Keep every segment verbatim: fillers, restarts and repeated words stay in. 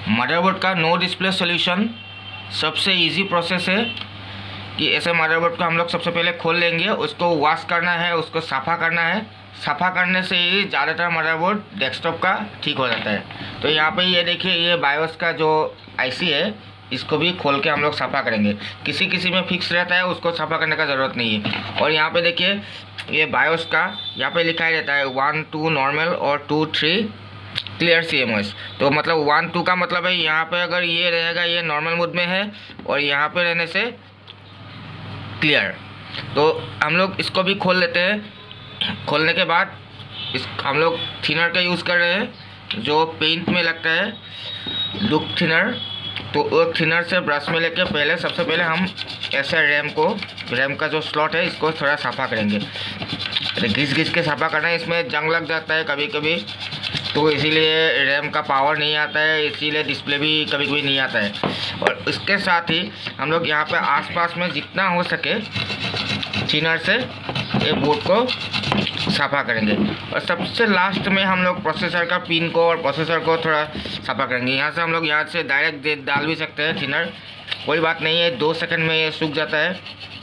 Motherboard का no display solution सबसे easy process है कि ऐसे मदरबोर्ड को हम लोग सबसे पहले खोल लेंगे, उसको वॉश करना है, उसको सफ़ा करना है। सफ़ा करने से ही ज़्यादातर मदरबोर्ड डेस्कटॉप का ठीक हो जाता है। तो यहाँ पे ये देखिए, ये बायोस का जो आईसी है इसको भी खोल के हम लोग सफ़ा करेंगे। किसी किसी में फिक्स रहता है, उसको सफ़ा करने का ज़रूरत नहीं है। और यहाँ पे देखिए, ये बायोस का यहाँ पे लिखा ही रहता है वन टू नॉर्मल और two three clear C M S. तो मतलब वन टू का मतलब है यहाँ पे अगर ये रहेगा ये नॉर्मल मोड में है और यहाँ पे रहने से क्लियर। तो हम लोग इसको भी खोल लेते हैं। खोलने के बाद इस हम लोग थिनर का यूज़ कर रहे हैं जो पेंट में लगता है, लुक थिनर। तो वो थिनर से ब्रश में लेके पहले सबसे पहले हम ऐसे रैम को रैम का जो स्लॉट है इसको थोड़ा सफ़ा करेंगे। घिस घिस के सफ़ा करना है, इसमें जंग लग जाता है कभी कभी, तो इसीलिए रैम का पावर नहीं आता है, इसीलिए डिस्प्ले भी कभी कभी नहीं आता है। और इसके साथ ही हम लोग यहाँ पे आसपास में जितना हो सके थिनर से ये बोर्ड को सफ़ा करेंगे। और सबसे लास्ट में हम लोग प्रोसेसर का पिन को और प्रोसेसर को थोड़ा सफ़ा करेंगे। यहाँ से हम लोग यहाँ से डायरेक्ट डाल भी सकते हैं थिनर, कोई बात नहीं है, दो सेकंड में ये सूख जाता है।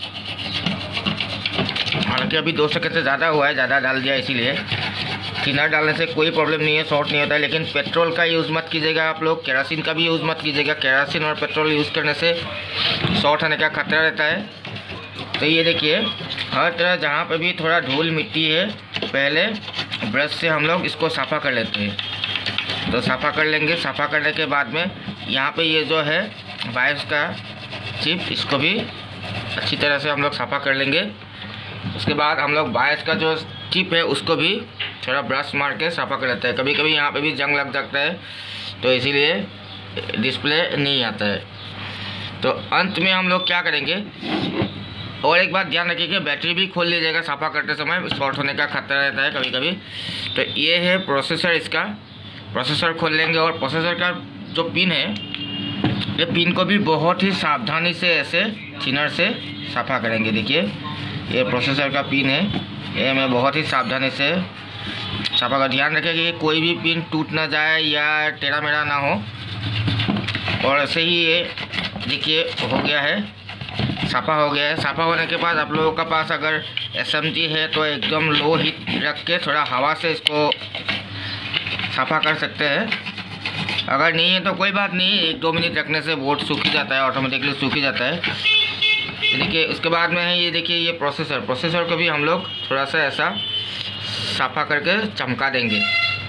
हालांकि अभी दो सेकंड से ज़्यादा हुआ है, ज़्यादा डाल दिया इसीलिए। थिनर डालने से कोई प्रॉब्लम नहीं है, शॉर्ट नहीं होता है। लेकिन पेट्रोल का यूज़ मत कीजिएगा आप लोग, केरोसिन का भी यूज़ मत कीजिएगा। केरोसिन और पेट्रोल यूज़ करने से शॉर्ट होने का खतरा रहता है। तो ये देखिए, हर तरह जहाँ पे भी थोड़ा धूल मिट्टी है पहले ब्रश से हम लोग इसको सफ़ा कर लेते हैं। तो सफ़ा कर लेंगे। सफ़ा करने के बाद में यहाँ पे ये जो है बायोस का चिप, इसको भी अच्छी तरह से हम लोग सफ़ा कर लेंगे। उसके बाद हम लोग बायोस का जो चिप है उसको भी थोड़ा ब्रश मार के सफ़ा कर लेते हैं। कभी कभी यहाँ पे भी जंग लग जाता है, तो इसीलिए डिस्प्ले नहीं आता है। तो अंत में हम लोग क्या करेंगे, और एक बात ध्यान रखिए कि बैटरी भी खोल लीजिएगा सफ़ा करते समय, शॉर्ट होने का खतरा रहता है कभी कभी। तो ये है प्रोसेसर, इसका प्रोसेसर खोल लेंगे। और प्रोसेसर का जो पिन है, ये पिन को भी बहुत ही सावधानी से ऐसे थिनर से सफ़ा करेंगे। देखिए, ये प्रोसेसर का पिन है, ये मैं बहुत ही सावधानी से सफ़ा का ध्यान रखें कि कोई भी पिन टूट ना जाए या टेढ़ा मेढ़ा ना हो। और ऐसे ही ये देखिए हो गया है, सफ़ा हो गया है। सफ़ा होने के बाद आप लोगों के पास अगर एस एम जी है तो एकदम लो हीट रख के थोड़ा हवा से इसको सफ़ा कर सकते हैं। अगर नहीं है तो कोई बात नहीं, एक दो मिनट रखने से बोर्ड सूख ही जाता है, ऑटोमेटिकली सूख ही जाता है। देखिए, उसके बाद में है ये देखिए, ये प्रोसेसर प्रोसेसर को भी हम लोग थोड़ा सा ऐसा सफ़ा करके चमका देंगे।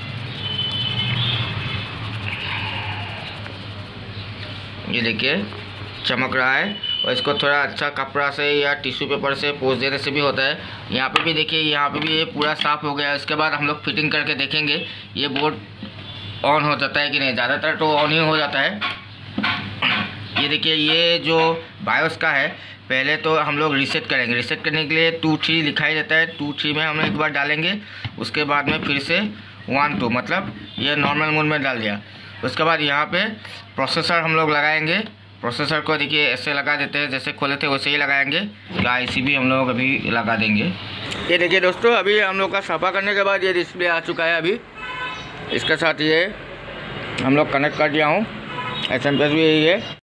ये देखिए चमक रहा है। और इसको थोड़ा अच्छा कपड़ा से या टिश्यू पेपर से पोंछ देने से भी होता है। यहाँ पे भी देखिए, यहाँ पे भी ये पूरा साफ़ हो गया है। इसके बाद हम लोग फिटिंग करके देखेंगे ये बोर्ड ऑन हो जाता है कि नहीं। ज़्यादातर तो ऑन ही हो जाता है। ये देखिए, ये जो बायोस का है, पहले तो हम लोग रीसेट करेंगे। रीसेट करने के लिए टू थ्री लिखा ही रहता है, टू थ्री में हम एक बार डालेंगे। उसके बाद में फिर से वन टू, मतलब ये नॉर्मल मोड में डाल दिया। उसके बाद यहाँ पे प्रोसेसर हम लोग लगाएंगे। प्रोसेसर को देखिए ऐसे लगा देते हैं, जैसे खोले थे वैसे ही लगाएंगे। आईसी भी हम लोग अभी लगा देंगे। ये देखिए दोस्तों, अभी हम लोग का सफ़ा करने के बाद ये डिस्प्ले आ चुका है। अभी इसके साथ ये हम लोग कनेक्ट कर दिया हूँ। एस एम पी एस भी यही है।